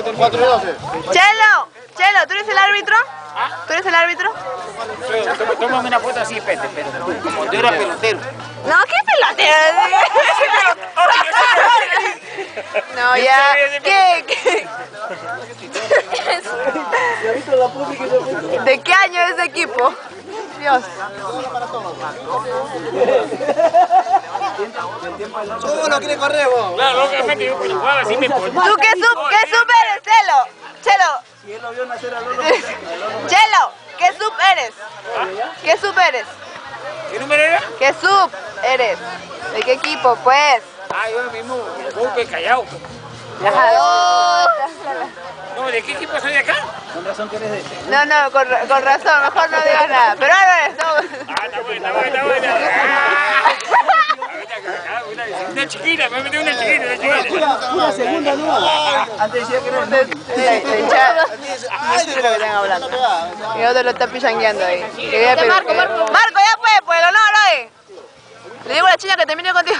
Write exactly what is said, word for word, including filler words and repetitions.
cuatro y doce. Chelo, Chelo, ¿tú eres el árbitro? ¿Ah? ¿Tú eres el árbitro? Tómame una foto así, pete, pero como tú eras pelotero. No, ¿qué pelotero? No, ya. ¿Qué? ¿Qué? ¿De qué año es ese equipo? Dios. ¿Cómo no quiere correr vos? Claro, lógicamente yo cuando jugaba así me ponía. ¿Tú qué sub, qué sub eres, Chelo? Chelo. Si él lo vio nacer al Lolo. Chelo, ¿qué sub eres? ¿Qué sub eres? ¿Qué número era? ¿Qué sub eres? ¿De qué equipo, pues? Ah, yo mismo, Golpe Callao. No, ¿de qué equipo soy de acá? Con razón que eres de este. No, no, con, con razón, mejor no digas nada. Pero ahora estamos... Ah, está buena, está buena, está buena. Una chiquita, me metí una chiquita, una chiquita. Una segunda no. Antes decía que era el De, de hinchada. No sé lo que están hablando. Y otro lo está pillangueando ahí. Que voy a pedir- Marco, Marco. Marco, ya fue, pues el honor hoy. Le digo a la china que termine contigo.